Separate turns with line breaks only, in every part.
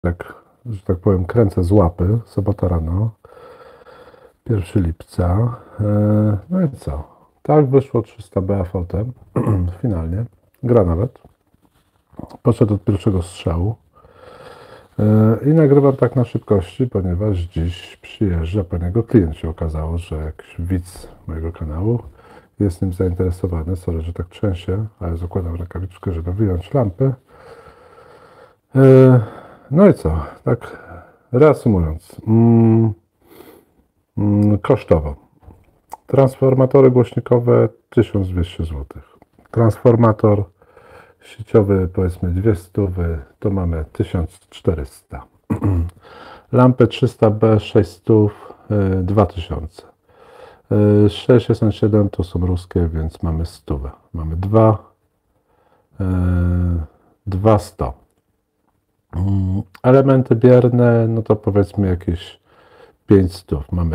że tak powiem, kręcę z łapy. Sobota rano, 1 lipca. No i co? Tak wyszło 300 AVT finalnie. Gra nawet. Poszedł od pierwszego strzału. I nagrywam tak na szybkości, ponieważ dziś przyjeżdża po niego klient. Się okazało, że jakiś widz mojego kanału jest nim zainteresowany. Sorry, że tak trzęsie, ale zakładam rękawiczkę, żeby wyjąć lampy. No i co? Tak reasumując. Kosztowo. Transformatory głośnikowe 1200 zł. Transformator sieciowy, powiedzmy 200, to mamy 1400. Lampę 300B 600, 2000. 667 to są ruskie, więc mamy 100. Mamy 200. Elementy bierne, no to powiedzmy jakieś 500. Mamy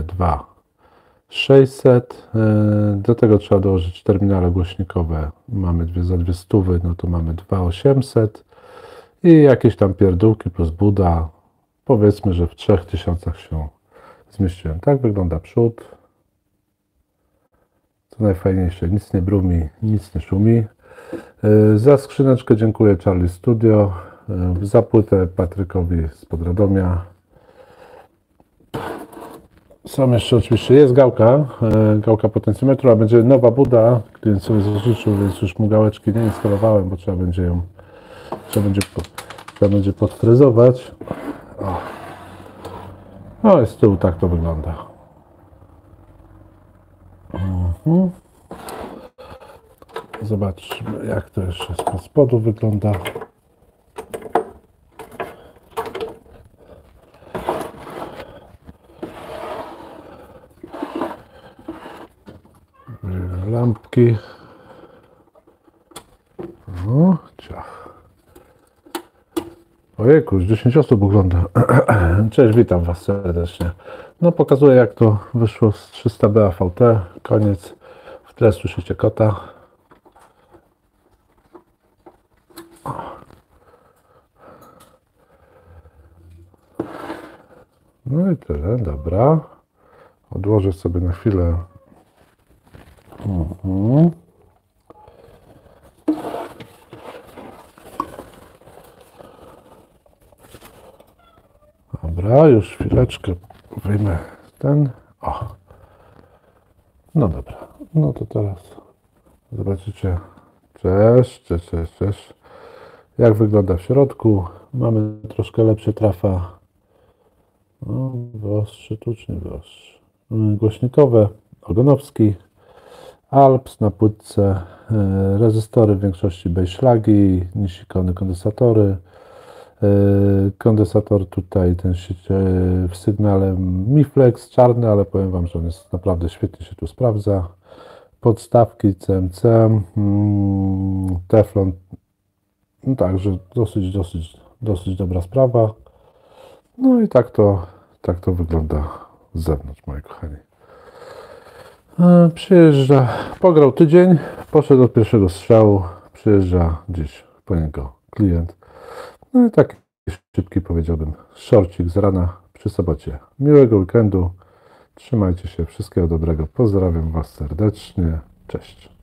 600. Do tego trzeba dołożyć terminale głośnikowe. Mamy za 200, no to mamy 2800. I jakieś tam pierdółki plus buda. Powiedzmy, że w 3000 się zmieściłem. Tak wygląda przód. Co najfajniejsze, nic nie brumi, nic nie szumi. Za skrzyneczkę dziękuję Charlie Studio. Za płytę Patrykowi z Podradomia. Są jeszcze oczywiście, jest gałka potencjometru, a będzie nowa buda. Klient sobie zażyczył, więc już mu gałeczki nie instalowałem, bo trzeba będzie podfrezować. No i z tyłu tak to wygląda. Zobaczmy, jak to jeszcze z spodu wygląda. Lampki. O, ciach. Ojejku, już 10 osób ogląda. Cześć, witam Was serdecznie. No, pokazuję, jak to wyszło z 300B AVT. Koniec. W tle słyszycie kota. No i tyle, dobra. Odłożę sobie na chwilę. Dobra, już chwileczkę wyjmę ten. O. No dobra, no to teraz zobaczycie. Cześć. Jak wygląda w środku. Mamy troszkę lepsze trafa. No, wyostrzy, tucznie wyostrzy. Głośnikowe, Ogonowski. Alps na płytce, rezystory w większości Beischlagi, Nisikony kondensatory. Kondensator tutaj, ten w sygnale Miflex, czarny, ale powiem Wam, że on jest naprawdę świetnie się tu sprawdza. Podstawki CMC, Teflon, no także dosyć dobra sprawa. No i tak to wygląda z zewnątrz, moi kochani. Przyjeżdża, pograł tydzień, poszedł od pierwszego strzału, przyjeżdża dziś po niego klient. No i taki szybki, powiedziałbym, szorcik z rana przy sobocie. Miłego weekendu, trzymajcie się, wszystkiego dobrego, pozdrawiam Was serdecznie, cześć.